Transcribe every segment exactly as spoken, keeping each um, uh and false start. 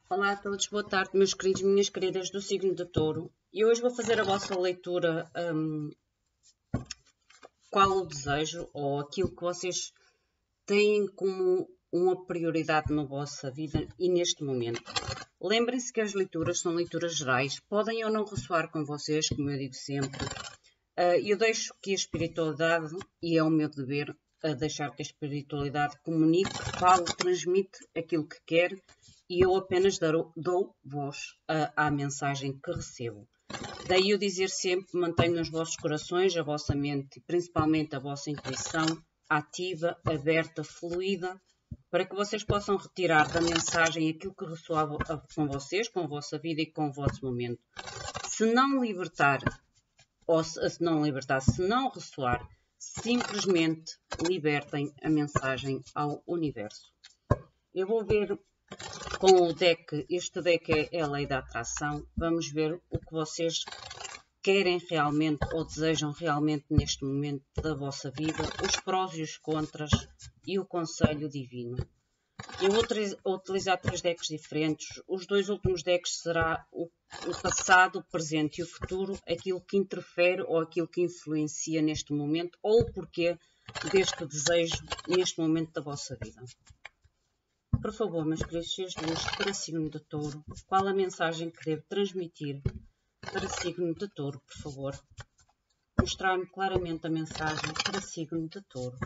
Olá a todos, boa tarde, meus queridos e minhas queridas do signo de Touro. E hoje vou fazer a vossa leitura, um, qual o desejo ou aquilo que vocês têm como uma prioridade na vossa vida e neste momento. Lembrem-se que as leituras são leituras gerais, podem ou não ressoar com vocês, como eu digo sempre. Uh, eu deixo que a espiritualidade, e é o meu dever, a deixar que a espiritualidade comunique, fale, transmite aquilo que quer, e eu apenas dou, dou voz à, à mensagem que recebo. Daí eu dizer sempre, mantenham os vossos corações, a vossa mente e principalmente a vossa intuição ativa, aberta, fluida, para que vocês possam retirar da mensagem aquilo que ressoa com vocês, com a vossa vida e com o vosso momento. Se não libertar, ou se, se não libertar, se não ressoar, simplesmente libertem a mensagem ao universo. Eu vou ver com o deck, este deck é, é a lei da atração, vamos ver o que vocês querem realmente ou desejam realmente neste momento da vossa vida, os prós e os contras e o conselho divino. Eu vou utilizar três decks diferentes, os dois últimos decks será o, o passado, o presente e o futuro, aquilo que interfere ou aquilo que influencia neste momento ou o porquê deste desejo neste momento da vossa vida. Por favor, meus queridos seres de luz, para signo de Touro, qual a mensagem que devo transmitir para signo de Touro, por favor? Mostrar-me claramente a mensagem para signo de Touro.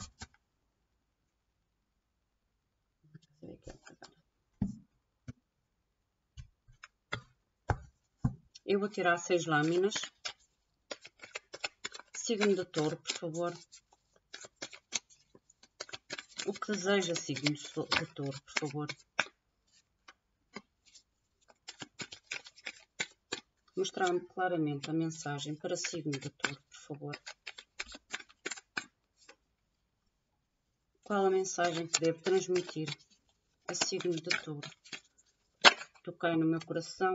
Eu vou tirar seis lâminas. Signo de Touro, por favor. O que deseja signo de Touro, por favor? Mostrar-me claramente a mensagem para signo de Touro, por favor. Qual a mensagem que devo transmitir a signo de Touro? Toquei no meu coração,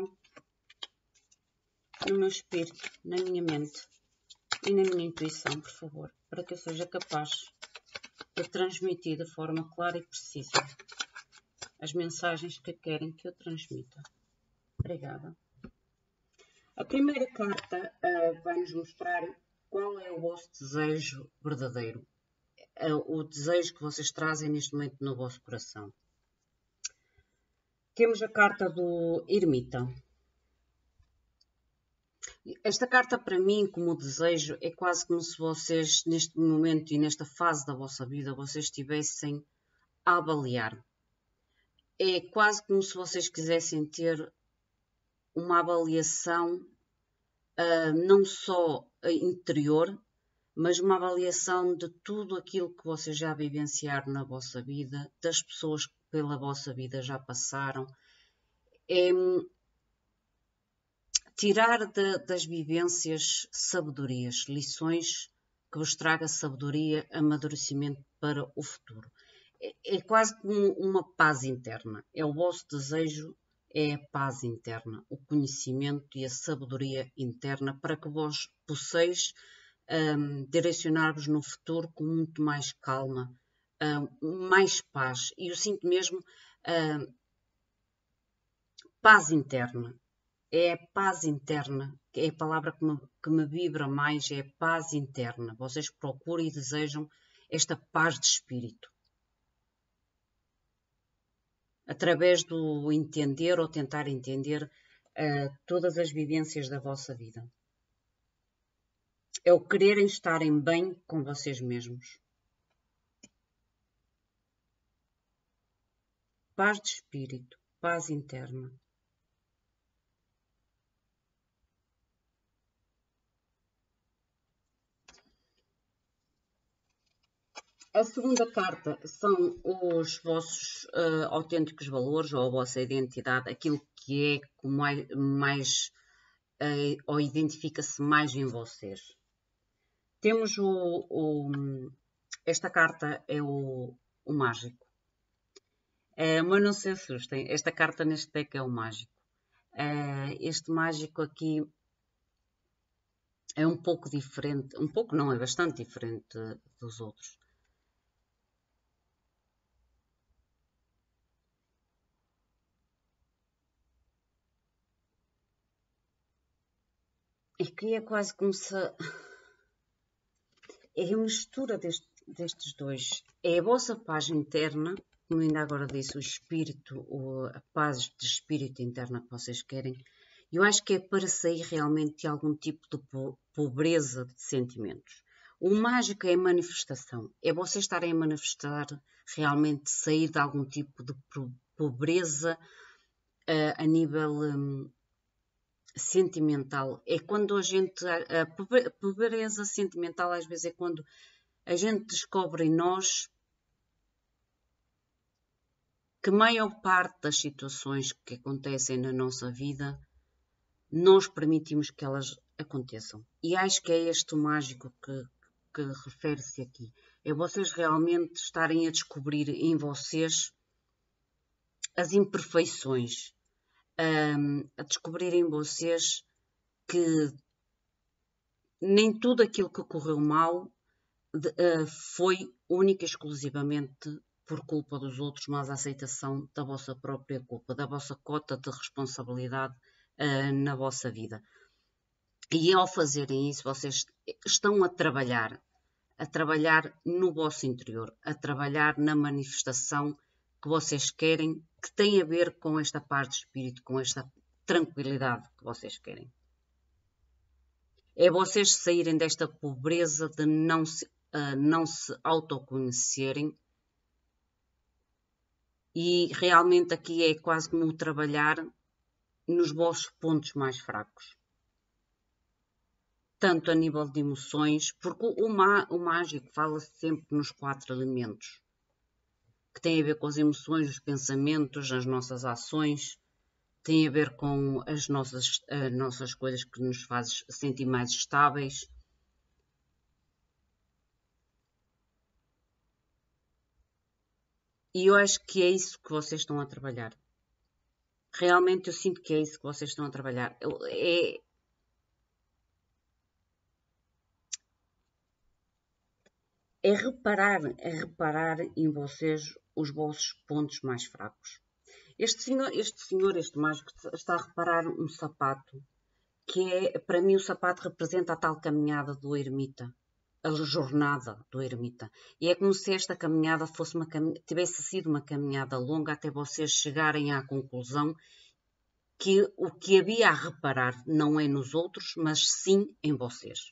no meu espírito, na minha mente e na minha intuição, por favor, para que eu seja capaz de transmitir de forma clara e precisa as mensagens que querem que eu transmita. Obrigada. A primeira carta uh, vai-nos mostrar qual é o vosso desejo verdadeiro, uh, o desejo que vocês trazem neste momento no vosso coração. Temos a carta do Ermita. Esta carta para mim, como desejo, é quase como se vocês neste momento e nesta fase da vossa vida, vocês estivessem a avaliar. É quase como se vocês quisessem ter uma avaliação uh, não só interior, mas uma avaliação de tudo aquilo que vocês já vivenciaram na vossa vida, das pessoas que pela vossa vida já passaram. É tirar de, das vivências sabedorias, lições que vos traga sabedoria, amadurecimento para o futuro. É, é quase como uma paz interna. É o vosso desejo, é a paz interna, o conhecimento e a sabedoria interna para que vós possais um, direcionar-vos no futuro com muito mais calma, um, mais paz. E eu sinto mesmo um, paz interna. É a paz interna, que é a palavra que me, que me vibra mais, é a paz interna. Vocês procuram e desejam esta paz de espírito. Através do entender ou tentar entender uh, todas as vivências da vossa vida. É o quererem estarem bem com vocês mesmos. Paz de espírito, paz interna. A segunda carta são os vossos uh, autênticos valores ou a vossa identidade, aquilo que é que mais, mais uh, ou identifica-se mais em vocês. Temos o, o esta carta é o, o mágico, uh, mas não se assustem, esta carta neste deck é o mágico. Uh, este mágico aqui é um pouco diferente, um pouco não, é bastante diferente dos outros. Aqui é quase como se... É a mistura deste, destes dois. É a vossa paz interna, como ainda agora disse, o espírito, a paz de espírito interna que vocês querem. Eu acho que é para sair realmente de algum tipo de pobreza de sentimentos. O mágico é a manifestação. É vocês estarem a manifestar realmente sair de algum tipo de pobreza uh, a nível um, sentimental. É quando a gente... A pobreza sentimental às vezes é quando a gente descobre em nós que a maior parte das situações que acontecem na nossa vida nós permitimos que elas aconteçam. E acho que é este o mágico que, que refere-se aqui. É vocês realmente estarem a descobrir em vocês as imperfeições, um, a descobrir em vocês que nem tudo aquilo que correu mal de, uh, foi única e exclusivamente por culpa dos outros, mas a aceitação da vossa própria culpa, da vossa cota de responsabilidade uh, na vossa vida. E ao fazerem isso, vocês estão a trabalhar, a trabalhar no vosso interior, a trabalhar na manifestação que vocês querem, que tem a ver com esta paz de espírito, com esta tranquilidade que vocês querem. É vocês saírem desta pobreza de não se, uh, não se autoconhecerem. E realmente aqui é quase como trabalhar nos vossos pontos mais fracos. Tanto a nível de emoções, porque o, má, o mágico fala-se sempre nos quatro elementos, que tem a ver com as emoções, os pensamentos, as nossas ações, tem a ver com as nossas, as nossas coisas que nos fazem sentir mais estáveis. E eu acho que é isso que vocês estão a trabalhar. Realmente eu sinto que é isso que vocês estão a trabalhar. É... É reparar, é reparar em vocês os vossos pontos mais fracos. Este senhor, este senhor, este mágico, está a reparar um sapato, que é, para mim, o sapato representa a tal caminhada do ermita, a jornada do ermita. E é como se esta caminhada fosse uma, tivesse sido uma caminhada longa até vocês chegarem à conclusão que o que havia a reparar não é nos outros, mas sim em vocês.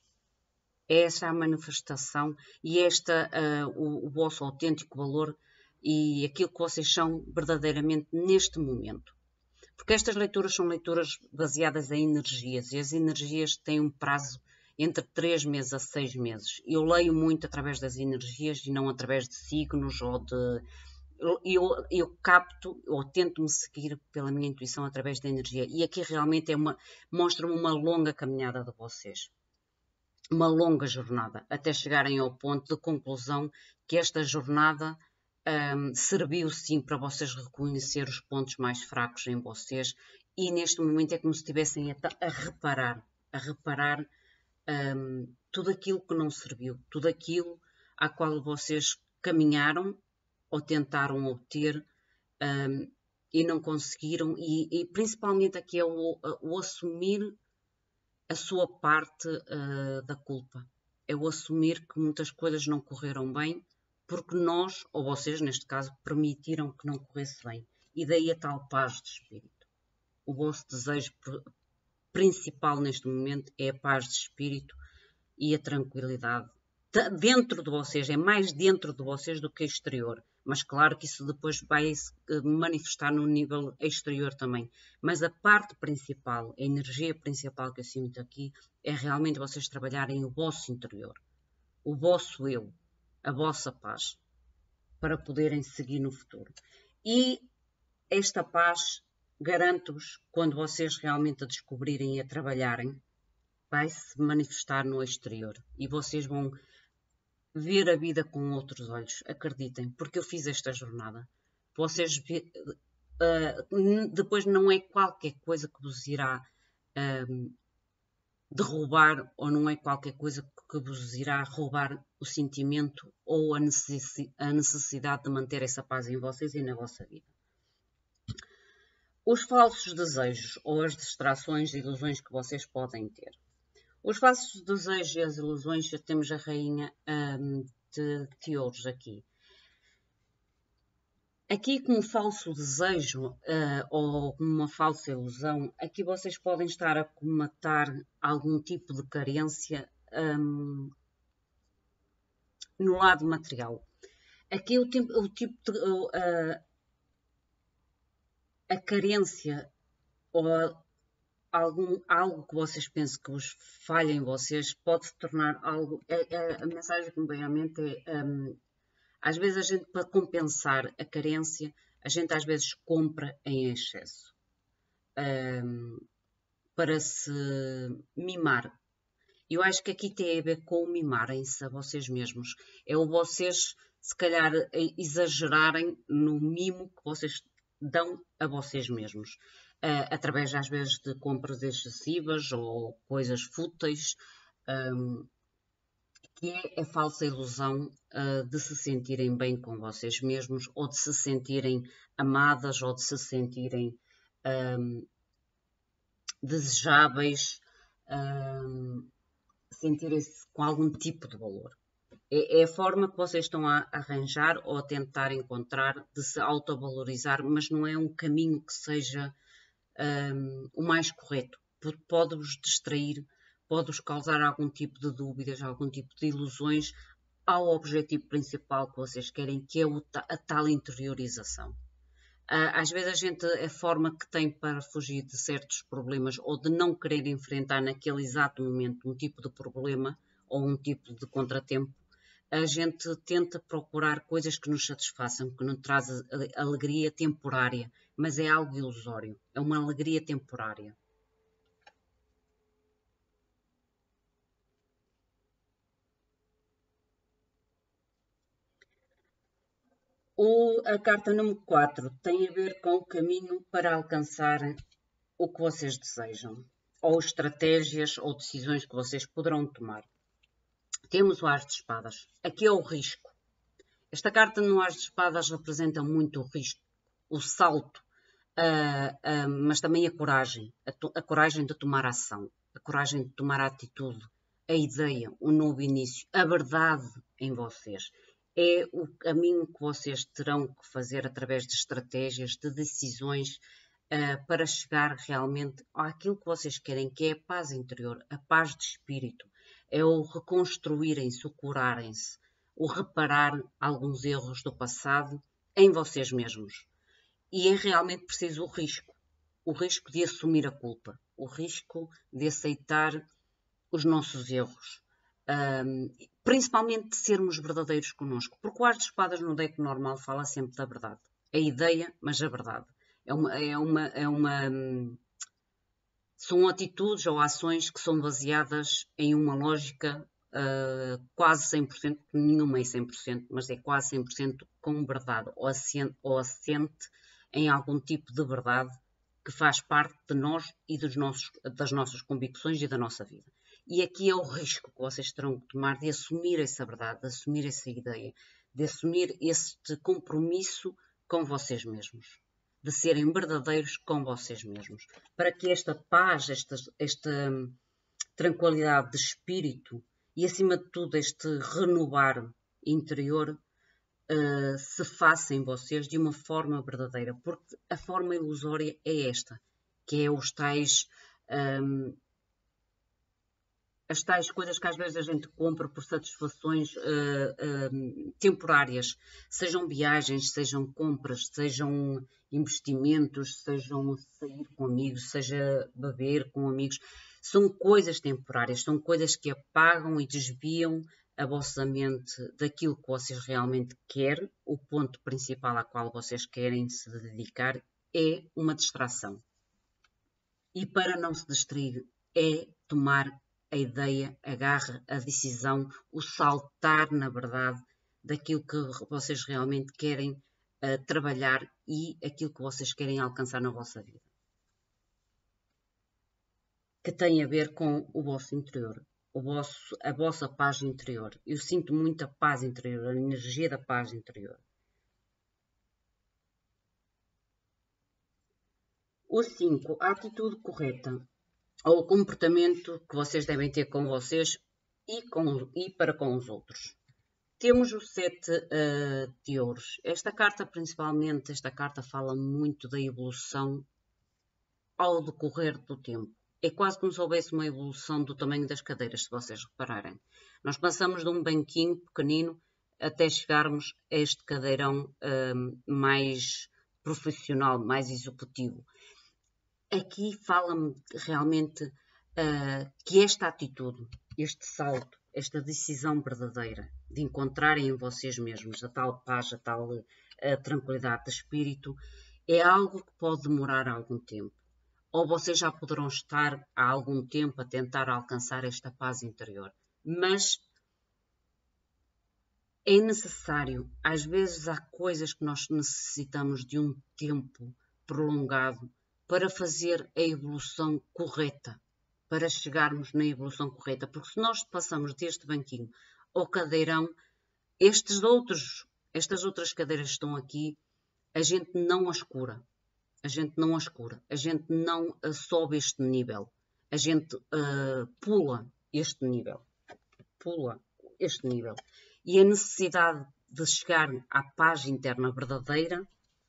É essa a manifestação e esta uh, o, o vosso autêntico valor e aquilo que vocês são verdadeiramente neste momento. Porque estas leituras são leituras baseadas em energias e as energias têm um prazo entre três meses a seis meses. Eu leio muito através das energias e não através de signos ou de... Eu, eu capto ou tento-me seguir pela minha intuição através da energia. E aqui realmente é uma, mostra-me uma longa caminhada de vocês. Uma longa jornada, até chegarem ao ponto de conclusão que esta jornada um, serviu sim para vocês reconhecer os pontos mais fracos em vocês e neste momento é como se estivessem a, a reparar, a reparar um, tudo aquilo que não serviu, tudo aquilo a qual vocês caminharam ou tentaram obter um, e não conseguiram e, e principalmente aqui é o, o assumir a sua parte uh, da culpa. É o assumir que muitas coisas não correram bem porque nós, ou vocês neste caso, permitiram que não corresse bem. E daí a tal paz de espírito. O vosso desejo principal neste momento é a paz de espírito e a tranquilidade. Dentro de vocês, é mais dentro de vocês do que exterior. Mas claro que isso depois vai manifestar no nível exterior também. Mas a parte principal, a energia principal que eu sinto aqui, é realmente vocês trabalharem o vosso interior, o vosso eu, a vossa paz, para poderem seguir no futuro. E esta paz, garanto-vos, quando vocês realmente a descobrirem e a trabalharem, vai se manifestar no exterior. E vocês vão ver a vida com outros olhos, acreditem, porque eu fiz esta jornada. Vocês uh, depois não é qualquer coisa que vos irá uh, derrubar ou não é qualquer coisa que vos irá roubar o sentimento ou a necessidade de manter essa paz em vocês e na vossa vida. Os falsos desejos ou as distrações e ilusões que vocês podem ter. Os falsos desejos e as ilusões, já temos a rainha hum, de, de ouros aqui. Aqui, como falso desejo uh, ou como uma falsa ilusão, aqui vocês podem estar a comatar algum tipo de carência um, no lado material. Aqui o tipo, o tipo de, uh, a carência ou algum, algo que vocês pensam que vos falha em vocês pode se tornar algo. A, a, a mensagem que me vem à mente é: um, às vezes a gente, para compensar a carência, a gente às vezes compra em excesso um, para se mimar. Eu acho que aqui tem a ver com o mimarem-se a vocês mesmos. É o vocês, se calhar, exagerarem no mimo que vocês dão a vocês mesmos. Uh, através, às vezes, de compras excessivas ou coisas fúteis, um, que é a falsa ilusão uh, de se sentirem bem com vocês mesmos, ou de se sentirem amadas, ou de se sentirem um, desejáveis, um, sentirem-se com algum tipo de valor. É, é a forma que vocês estão a arranjar ou a tentar encontrar de se autovalorizar, mas não é um caminho que seja um, o mais correto, porque pode-vos distrair, pode-vos causar algum tipo de dúvidas, algum tipo de ilusões ao objetivo principal que vocês querem, que é a tal interiorização. Às vezes a gente, a forma que tem para fugir de certos problemas ou de não querer enfrentar naquele exato momento um tipo de problema ou um tipo de contratempo, a gente tenta procurar coisas que nos satisfaçam, que nos trazem alegria temporária, mas é algo ilusório, é uma alegria temporária. O, a carta número quatro tem a ver com o caminho para alcançar o que vocês desejam, ou estratégias ou decisões que vocês poderão tomar. Temos o As de Espadas. Aqui é o risco. Esta carta no As de Espadas representa muito o risco, o salto, uh, uh, mas também a coragem, a, a coragem de tomar ação, a coragem de tomar a atitude, a ideia, o novo início, a verdade em vocês. É o caminho que vocês terão que fazer através de estratégias, de decisões, uh, para chegar realmente àquilo que vocês querem, que é a paz interior, a paz de espírito. É o reconstruírem-se, o curarem-se, o reparar alguns erros do passado em vocês mesmos. E é realmente preciso o risco. O risco de assumir a culpa. O risco de aceitar os nossos erros. Um, principalmente de sermos verdadeiros connosco. Porque o As de Espadas no deck normal fala sempre da verdade. A ideia, mas a verdade. É uma... É uma, é uma hum, são atitudes ou ações que são baseadas em uma lógica uh, quase cem por cento, nenhuma é cem por cento, mas é quase cem por cento com verdade, ou assente, ou assente em algum tipo de verdade que faz parte de nós e dos nossos, das nossas convicções e da nossa vida. E aqui é o risco que vocês terão que tomar de assumir essa verdade, de assumir essa ideia, de assumir este compromisso com vocês mesmos. De serem verdadeiros com vocês mesmos. Para que esta paz, esta, esta tranquilidade de espírito e, acima de tudo, este renovar interior uh, se faça em vocês de uma forma verdadeira. Porque a forma ilusória é esta, que é os tais... Um, as tais coisas que às vezes a gente compra por satisfações uh, uh, temporárias, sejam viagens, sejam compras, sejam investimentos, sejam sair com amigos, seja beber com amigos, são coisas temporárias, são coisas que apagam e desviam a vossa mente daquilo que vocês realmente querem. O ponto principal ao qual vocês querem se dedicar é uma distração. E para não se distrair é tomar a ideia, a garra, a decisão, o saltar, na verdade, daquilo que vocês realmente querem uh, trabalhar e aquilo que vocês querem alcançar na vossa vida. Que tem a ver com o vosso interior, o vosso, a vossa paz interior. Eu sinto muita paz interior, a energia da paz interior. O cinco, a atitude correta. ou o comportamento que vocês devem ter com vocês e, com, e para com os outros. Temos o sete uh, de ouros. Esta carta, principalmente, esta carta fala muito da evolução ao decorrer do tempo. É quase como se houvesse uma evolução do tamanho das cadeiras, se vocês repararem. Nós passamos de um banquinho pequenino até chegarmos a este cadeirão uh, mais profissional, mais executivo. Aqui fala-me realmente uh, que esta atitude, este salto, esta decisão verdadeira de encontrarem em vocês mesmos a tal paz, a tal uh, tranquilidade de espírito, é algo que pode demorar algum tempo. Ou vocês já poderão estar há algum tempo a tentar alcançar esta paz interior. Mas é necessário, às vezes há coisas que nós necessitamos de um tempo prolongado para fazer a evolução correta, para chegarmos na evolução correta. Porque se nós passamos deste banquinho ao cadeirão, estes outros, estas outras cadeiras que estão aqui, a gente não as cura. A gente não as cura. A gente não uh, sobe este nível. A gente uh, pula este nível. Pula este nível. E a necessidade de chegar à paz interna verdadeira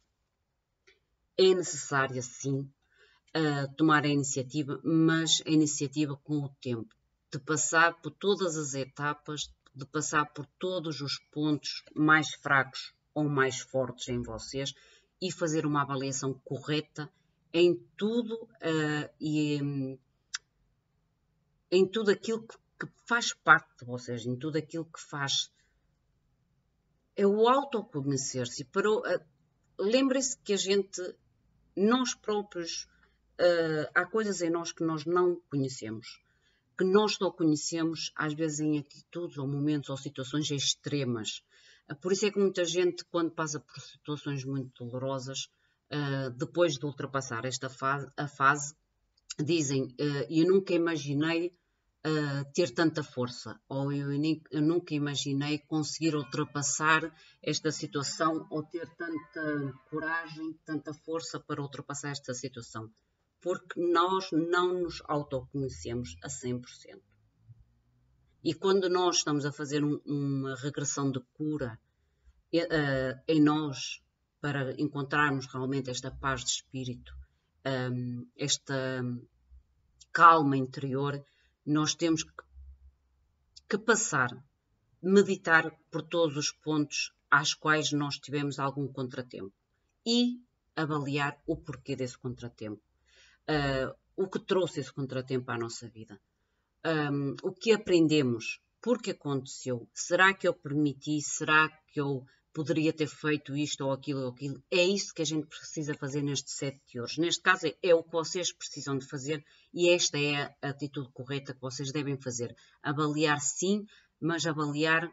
é necessária, sim, uh, tomar a iniciativa, mas a iniciativa com o tempo. De passar por todas as etapas, de passar por todos os pontos mais fracos ou mais fortes em vocês e fazer uma avaliação correta em tudo uh, e um, em tudo aquilo que, que faz parte de vocês, em tudo aquilo que faz. É o autoconhecer-se. Uh, Lembrem-se que a gente, nós próprios, uh, há coisas em nós que nós não conhecemos, que nós só conhecemos às vezes em atitudes ou momentos ou situações extremas. Por isso é que muita gente, quando passa por situações muito dolorosas, uh, depois de ultrapassar esta fase, a fase, dizem, uh, eu nunca imaginei uh, ter tanta força, ou eu, eu nunca imaginei conseguir ultrapassar esta situação, ou ter tanta coragem, tanta força para ultrapassar esta situação. Porque nós não nos autoconhecemos a cem por cento. E quando nós estamos a fazer um, uma regressão de cura uh, em nós, para encontrarmos realmente esta paz de espírito, um, esta calma interior, nós temos que, que passar, meditar por todos os pontos às quais nós tivemos algum contratempo e avaliar o porquê desse contratempo, uh, o que trouxe esse contratempo à nossa vida. Um, o que aprendemos, porque aconteceu, será que eu permiti, será que eu poderia ter feito isto ou aquilo ou aquilo? É isso que a gente precisa fazer neste sete de ouros. Neste caso é, é o que vocês precisam de fazer e esta é a atitude correta que vocês devem fazer. Avaliar sim, mas avaliar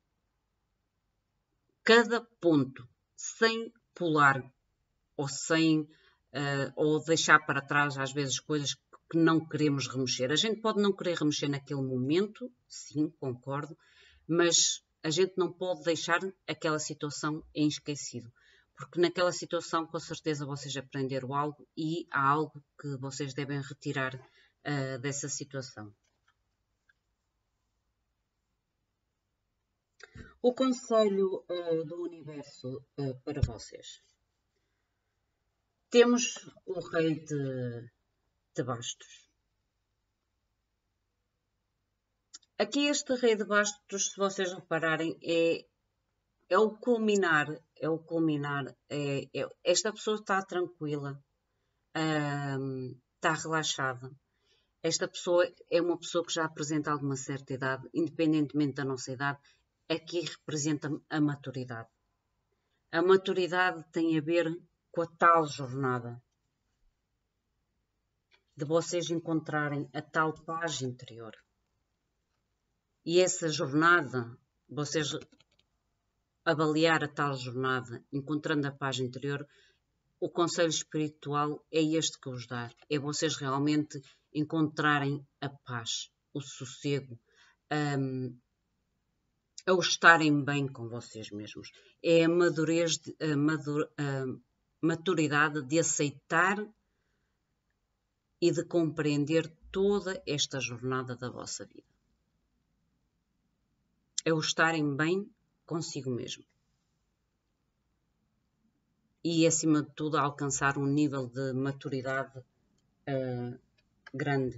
cada ponto, sem pular ou sem uh, ou deixar para trás às vezes coisas que não queremos remexer. A gente pode não querer remexer naquele momento, sim, concordo, mas a gente não pode deixar aquela situação em esquecido, porque naquela situação com certeza vocês aprenderam algo e há algo que vocês devem retirar uh, dessa situação. O conselho uh, do universo uh, para vocês. Temos o rei de de bastos. Aqui este rei de bastos, se vocês repararem, é, é o culminar, é o culminar, é, é, esta pessoa está tranquila, hum, está relaxada. Esta pessoa é uma pessoa que já apresenta alguma certa idade, independentemente da nossa idade, aqui representa a maturidade. A maturidade tem a ver com a tal jornada de vocês encontrarem a tal paz interior. E essa jornada, vocês avaliar a tal jornada, encontrando a paz interior, o conselho espiritual é este que vos dá. É vocês realmente encontrarem a paz, o sossego, um, a estarem bem com vocês mesmos. É a, madurez, a, madur, a maturidade de aceitar e de compreender toda esta jornada da vossa vida. É o estarem bem consigo mesmo. E, acima de tudo, alcançar um nível de maturidade uh, grande.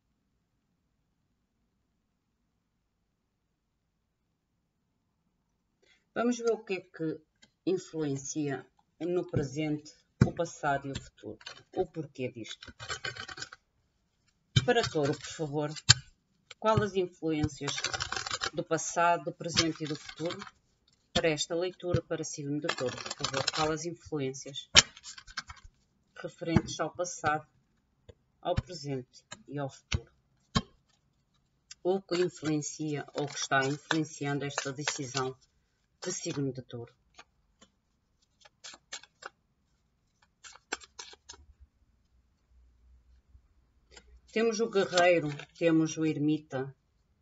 Vamos ver o que é que influencia no presente, o passado e o futuro. O porquê disto. Para Touro, por favor, quais as influências do passado, do presente e do futuro para esta leitura para signo de Touro, por favor? Quais as influências referentes ao passado, ao presente e ao futuro? O que influencia ou que está influenciando esta decisão de signo de Touro? Temos o guerreiro, temos o ermita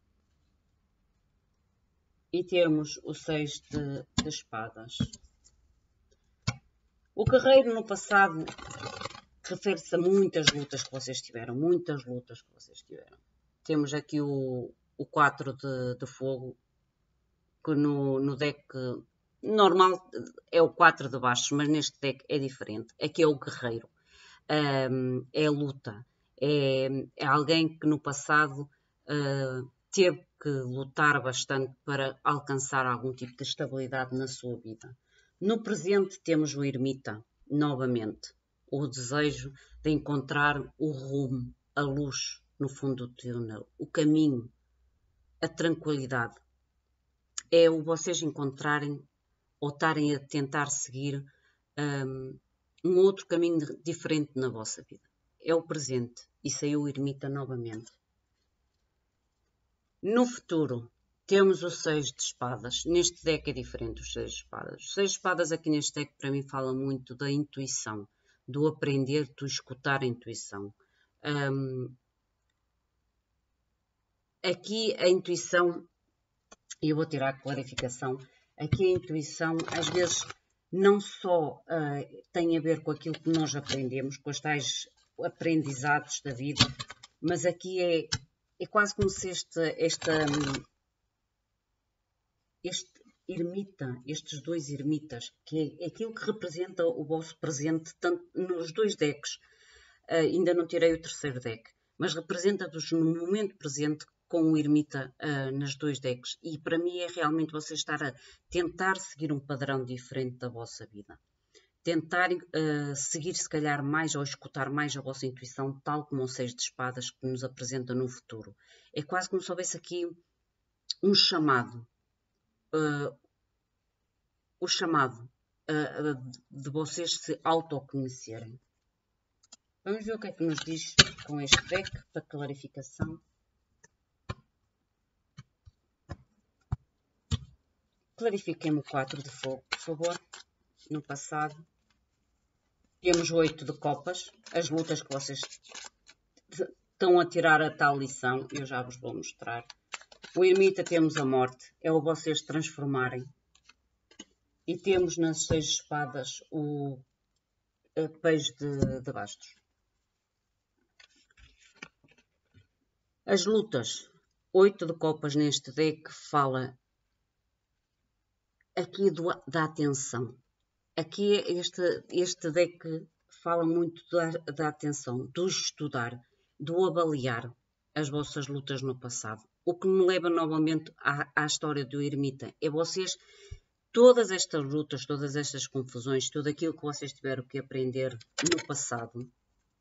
e temos o seis de, de espadas. O guerreiro no passado refere-se a muitas lutas que vocês tiveram, muitas lutas que vocês tiveram. Temos aqui o, o quatro de, de fogo, que no, no deck normal é o quatro de bastos, mas neste deck é diferente. Aqui é o guerreiro, um, é a luta. É, é alguém que no passado uh, teve que lutar bastante para alcançar algum tipo de estabilidade na sua vida. No presente temos o ermita, novamente, o desejo de encontrar o rumo, a luz no fundo do túnel, o caminho, a tranquilidade. É o vocês encontrarem ou estarem a tentar seguir um, um outro caminho diferente na vossa vida. É o presente. E saiu o ermita novamente. No futuro, temos o seis de espadas. Neste deck é diferente os seis de espadas. Os seis de espadas aqui neste deck para mim fala muito da intuição, do aprender, do escutar a intuição. Um, aqui a intuição, e eu vou tirar a clarificação, aqui a intuição às vezes não só uh, tem a ver com aquilo que nós aprendemos, com os tais aprendizados da vida, mas aqui é, é quase como se este, esta, este ermita, estes dois ermitas, que é aquilo que representa o vosso presente, tanto nos dois decks, uh, ainda não tirei o terceiro deck, mas representa-vos no momento presente com o ermita uh, nas dois decks, e para mim é realmente você estar a tentar seguir um padrão diferente da vossa vida. Tentar uh, seguir, se calhar, mais ou escutar mais a vossa intuição, tal como o seis de espadas que nos apresenta no futuro. É quase como se houvesse aqui um chamado. Uh, o chamado uh, de vocês se autoconhecerem. Vamos ver o que é que nos diz com este deck, para clarificação. Clarifiquem-me o quatro de fogo, por favor. No passado. Temos o oito de copas, as lutas que vocês estão a tirar a tal lição, eu já vos vou mostrar. O ermita temos a morte, é o vocês transformarem. E temos nas seis espadas o peixe de, de bastos. As lutas, oito de copas neste deck fala aqui do, da atenção. Aqui este, este deck fala muito da, da atenção, do estudar, do avaliar as vossas lutas no passado. O que me leva novamente à, à história do ermita. É vocês, todas estas lutas, todas estas confusões, tudo aquilo que vocês tiveram que aprender no passado.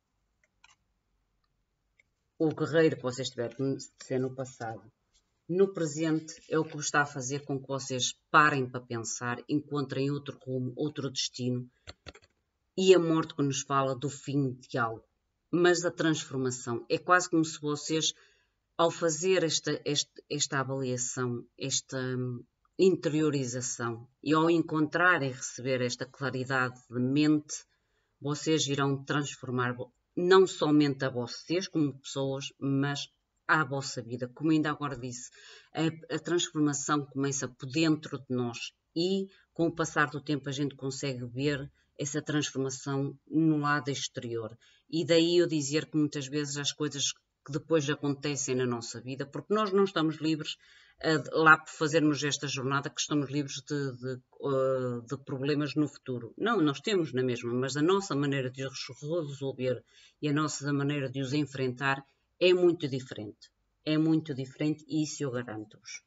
O guerreiro que vocês tiveram de ser no passado. No presente é o que vos está a fazer com que vocês parem para pensar, encontrem outro rumo, outro destino. E a morte que nos fala do fim de algo. Mas a transformação. É quase como se vocês, ao fazer esta, esta, esta avaliação, esta interiorização, e ao encontrar e receber esta claridade de mente, vocês irão transformar não somente a vocês como pessoas, mas à vossa vida. Como ainda agora disse, a, a transformação começa por dentro de nós e com o passar do tempo a gente consegue ver essa transformação no lado exterior. E daí eu dizer que muitas vezes as coisas que depois acontecem na nossa vida, porque nós não estamos livres uh, lá por fazermos esta jornada, que estamos livres de, de, uh, de problemas no futuro. Não, nós temos na mesma, mas a nossa maneira de os resolver e a nossa maneira de os enfrentar é muito diferente. É muito diferente e isso eu garanto-vos.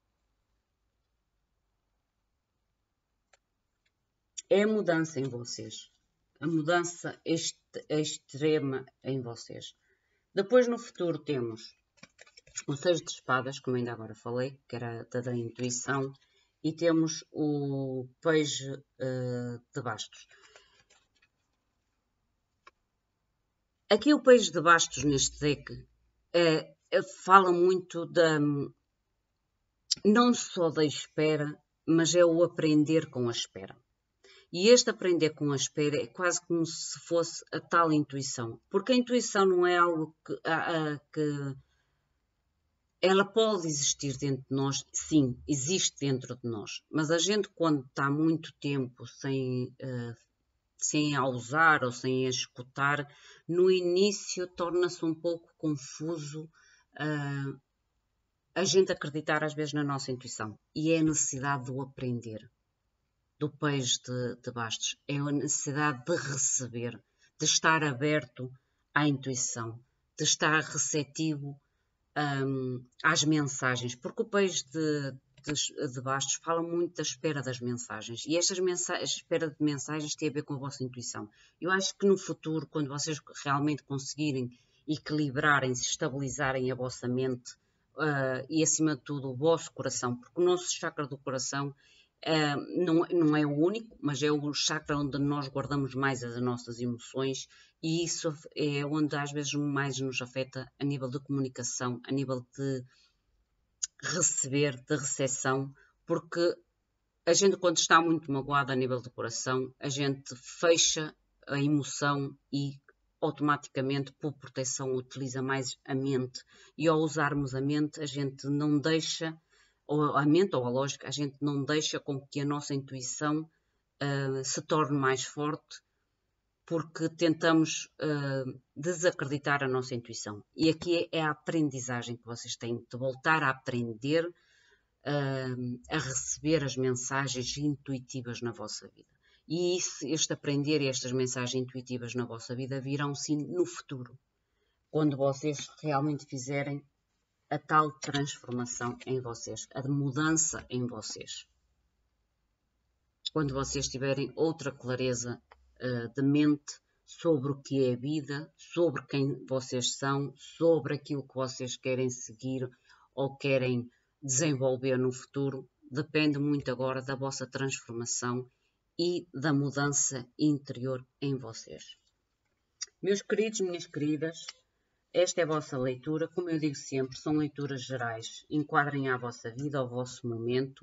É a mudança em vocês. A mudança est extrema em vocês. Depois no futuro temos o seis de espadas, como ainda agora falei, que era da, da intuição. E temos o page uh, de bastos. Aqui o page de bastos neste deck é, é, fala muito da, não só da espera, mas é o aprender com a espera. E este aprender com a espera é quase como se fosse a tal intuição. Porque a intuição não é algo que, a, a, que ela pode existir dentro de nós, sim, existe dentro de nós. Mas a gente quando está muito tempo sem, uh, sem a usar ou sem a escutar, no início torna-se um pouco confuso uh, a gente acreditar às vezes na nossa intuição. E é a necessidade do aprender. Do peixe de, de bastos, é a necessidade de receber, de estar aberto à intuição, de estar receptivo um, às mensagens, porque o peixe de, de, de bastos fala muito da espera das mensagens, e estas mensagens, a espera de mensagens tem a ver com a vossa intuição. Eu acho que no futuro, quando vocês realmente conseguirem equilibrarem-se, estabilizarem a vossa mente uh, e acima de tudo o vosso coração, porque o nosso chakra do coração Uh, não, não é o único, mas é o chakra onde nós guardamos mais as nossas emoções e isso é onde às vezes mais nos afeta a nível de comunicação, a nível de receber, de recepção, porque a gente quando está muito magoado a nível do coração, a gente fecha a emoção e automaticamente por proteção utiliza mais a mente e ao usarmos a mente a gente não deixa ou a mente ou a lógica, a gente não deixa com que a nossa intuição uh, se torne mais forte porque tentamos uh, desacreditar a nossa intuição. E aqui é a aprendizagem que vocês têm de voltar a aprender uh, a receber as mensagens intuitivas na vossa vida. E isso, este aprender e estas mensagens intuitivas na vossa vida virão sim no futuro, quando vocês realmente fizerem a tal transformação em vocês, a mudança em vocês. Quando vocês tiverem outra clareza uh, de mente sobre o que é a vida, sobre quem vocês são, sobre aquilo que vocês querem seguir ou querem desenvolver no futuro, depende muito agora da vossa transformação e da mudança interior em vocês. Meus queridos, minhas queridas, esta é a vossa leitura, como eu digo sempre, são leituras gerais, enquadrem à vossa vida, ao vosso momento,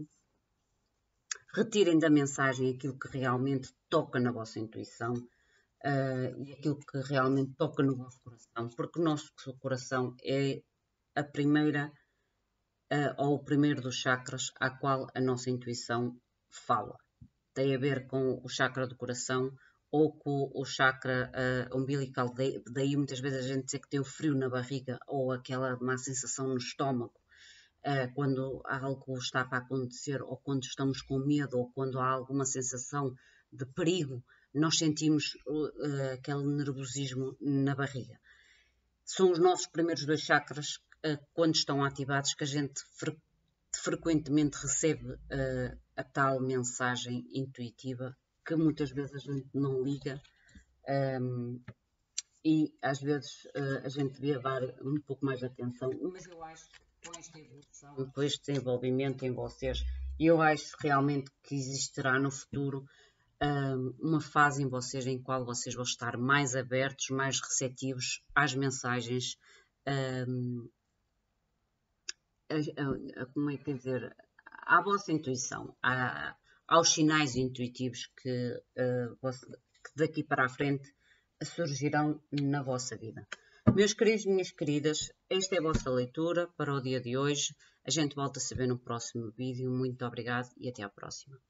retirem da mensagem aquilo que realmente toca na vossa intuição uh, e aquilo que realmente toca no vosso coração, porque o nosso coração é a primeira uh, ou o primeiro dos chakras à qual a nossa intuição fala. Tem a ver com o chakra do coração ou com o chakra uh, umbilical, daí, daí muitas vezes a gente dizer que tem o frio na barriga ou aquela má sensação no estômago uh, quando algo está para acontecer ou quando estamos com medo ou quando há alguma sensação de perigo, nós sentimos uh, aquele nervosismo na barriga. São os nossos primeiros dois chakras uh, quando estão ativados que a gente fre frequentemente recebe uh, a tal mensagem intuitiva que muitas vezes a gente não liga um, e às vezes uh, a gente devia dar um pouco mais de atenção, mas eu acho que com esta evolução, com este desenvolvimento em vocês, eu acho realmente que existirá no futuro um, uma fase em vocês em qual vocês vão estar mais abertos, mais receptivos às mensagens, um, a, a, a, como é que dizer, à vossa intuição, à, aos sinais intuitivos que, uh, que daqui para a frente surgirão na vossa vida. Meus queridos, minhas queridas, esta é a vossa leitura para o dia de hoje. A gente volta a se ver no próximo vídeo. Muito obrigado e até à próxima.